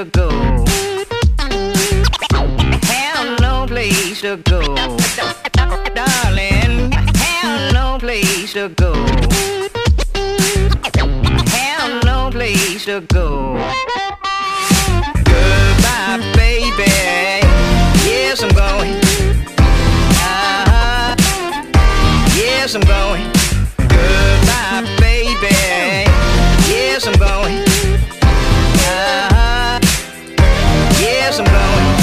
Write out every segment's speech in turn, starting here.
to go. Have no place to go. Darling, have no place to go. Have no place to go. Goodbye, baby. Yes, I'm going. Yes, I'm going. Goodbye, baby. Yes, I'm going. Yes, I'm going.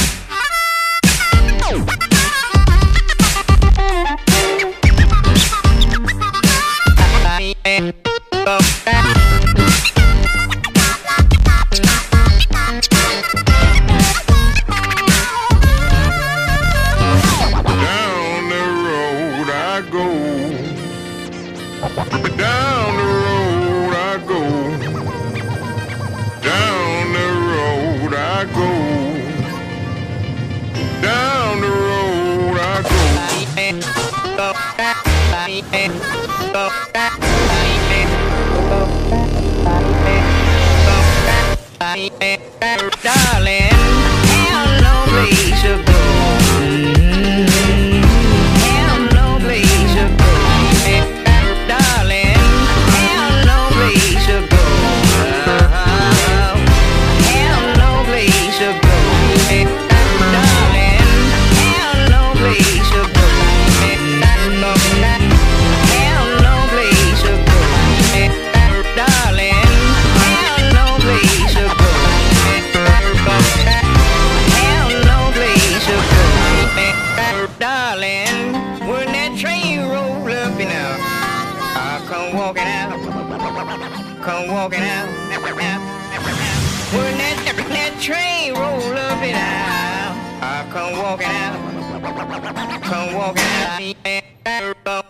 Down the road I go. Down the road I go. Down the road I go. Down the road I go. Darling, have no place to go. Have no place to go. Darling, have no place to go. Have no place to go. Darling, have no place to go. Have no place to go. Darling, have no place to go. Have no place to go. Darling, when that train roll up and out, I'll come walking out. Come walking out. When that train roll up and out, I'll come walking out. Come walking out.